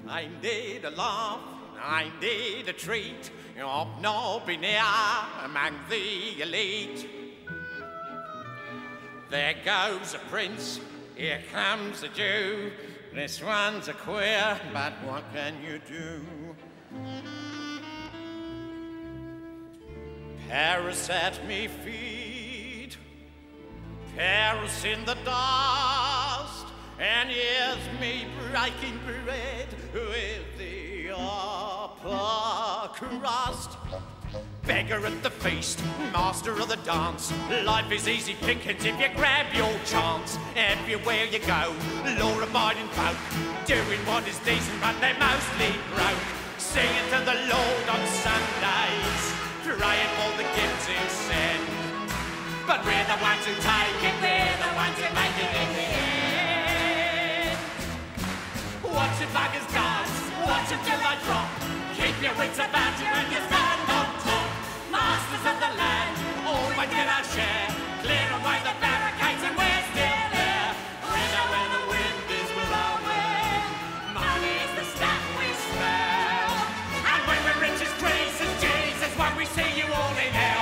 I need a laugh, I need a treat. You've not been here among the elite. There goes a prince, here comes a Jew. This one's a queer, but what can you do? Paris at me feet, Paris in the dust, and here's me breaking bread with the upper crust. Beggar at the feast, master of the dance. Life is easy pickings if you grab your chance. Everywhere you go, law-abiding folk, doing what is decent, but they're mostly broke. Singing to the Lord on Sundays, praying for the gifts He sent. But we're the ones who take it, we're the ones who make it in the end. Watch your buggers dance, watch them till they drop. Keep your wits about you when you stand on top. Masters of the land, always get our share. Clear away the barricades and we're still there. We know where the wind is blowing. Money is the stuff we smell. And when we're rich as trees and Jesus, when we see you all in hell.